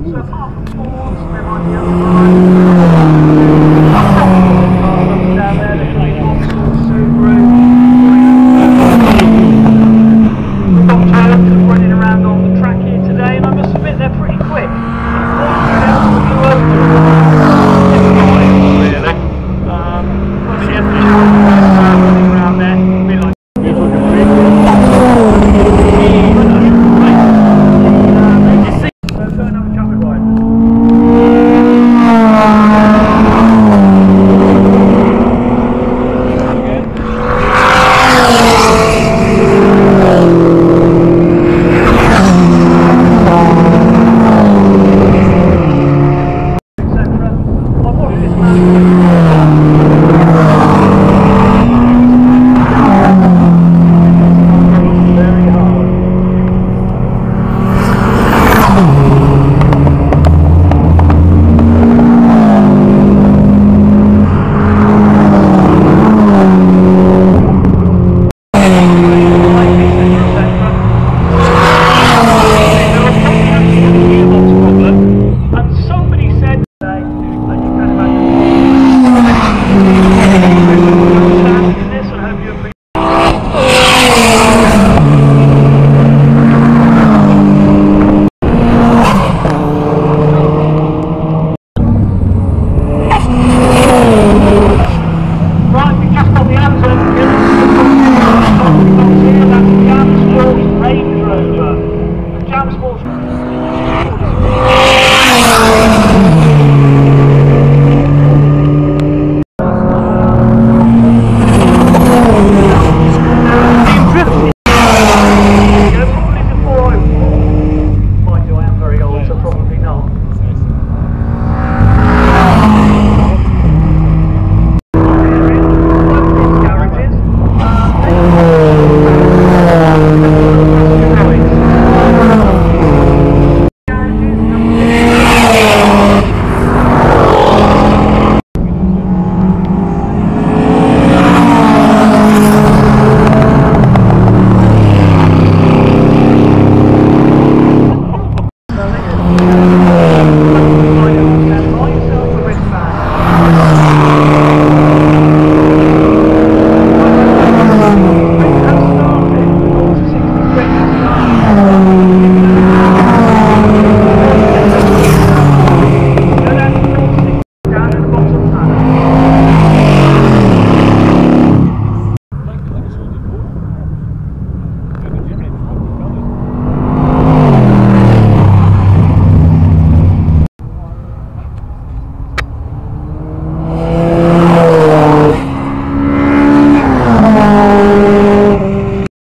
So apart from Porsche, there might be other cars down there. There could be Vauxhall, Subaru. We've got Turks running around on the track here today, and I must admit they're pretty quick.